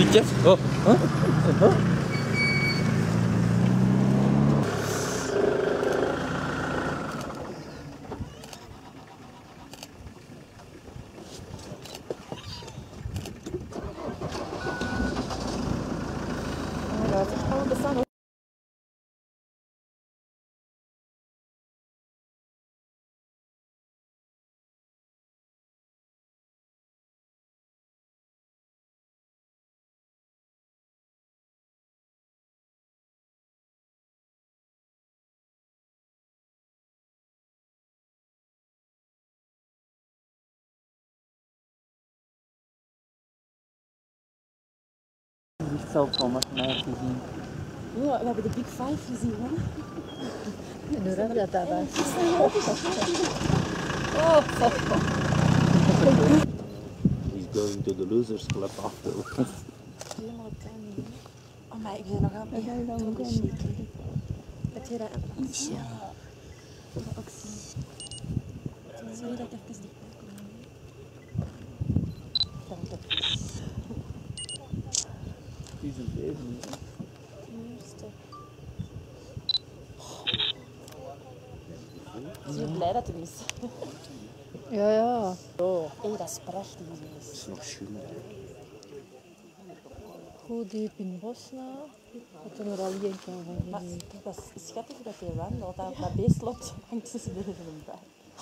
Be careful. Oh, huh? Huh? Niet zelf van wat mij gezien. Oh, we hebben de Big Five gezien, hè? En hoe raar dat dat was. He's going to the losers club afterwards. Helemaal klein. Oh, maar ik ben nog aan het shaken. Heb je dat iets? Ja. Ik wil ook zien. Sorry dat ik even dichtbij kom. Dank je. Die is een leven. Ik ben blij dat het is. Ja, ja. Oh. Hé, dat is prachtig. Dat is nog schoon. Goed diep in het bos nou. Dat er al geen kan van Maar genieten. dat is schattig dat hij wandelt. Dat beest loopt hangt tussen de bij.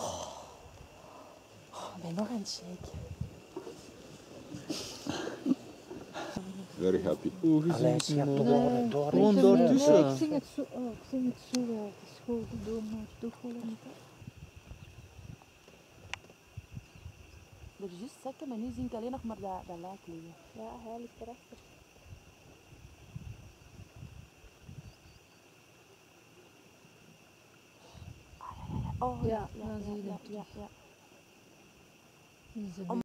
Ik ben nog aan het shaken. Very happy. Allee, schat, Gewoon doortussen. Ik zing het zo, ik zing het zo wel. Het is goed, door maar toch wel niet. Er is juist zakken, maar nu zie ik alleen nog maar dat lijk liggen. Ja, hij ligt erachter. Oh, Ja, dan zie je het. ja. Die is er